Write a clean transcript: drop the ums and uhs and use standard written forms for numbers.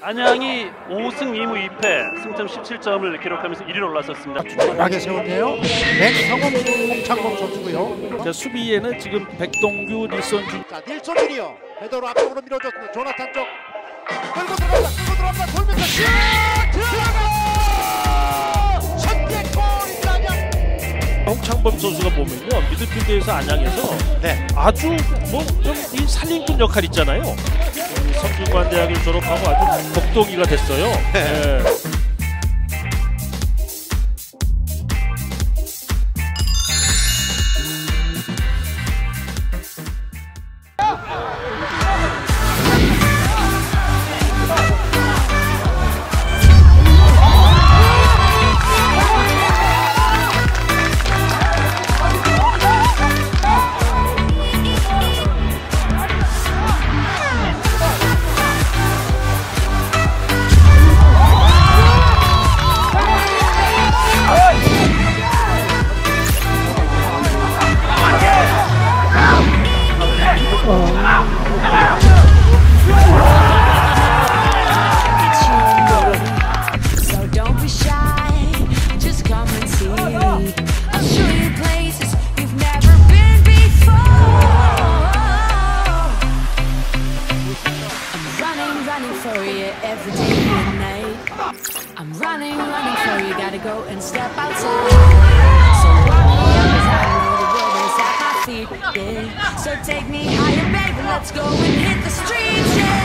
안양이 5승 2무 2패 승점 17점을 기록하면서 1위로 올라섰습니다. 중요하게 세웠네요. 백성원 홍창범 선수고요. 자, 수비에는 지금 백동규, 닐손준. 자, 닐손 주니어 헤더로 앞쪽으로 밀어줬습니다. 조나탄 쪽 끌고 들어갑니다. 돌면서 슛! 들어가! 선제골입니다. 안양. 홍창범 선수가 보면요, 미드필드에서 안양에서 아주 뭐 좀 이 살림꾼 역할 있잖아요. 성균관대학을 졸업하고 아주 복동이가 됐어요. 네. I'm running for you, gotta go and step outside. So walk me up as I know the world is at my feet, yeah. So take me higher, baby, let's go and hit the streets, yeah.